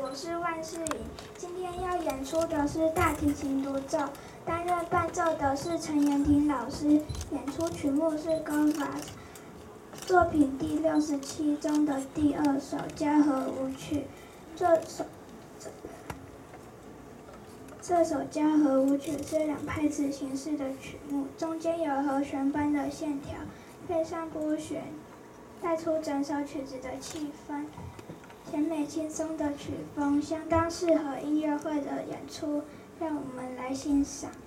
我是万世颖。今天要演出的是大提琴独奏，担任伴奏的是陈妍婷老师。演出曲目是《Go 作品第67中的第2首嘉禾舞曲。这首嘉禾舞曲是2拍子形式的曲目，中间有和弦般的线条，配上拨弦，带出整首曲子的气氛。甜美轻松的曲风，相当适合音乐会的演出，让我们来欣赏。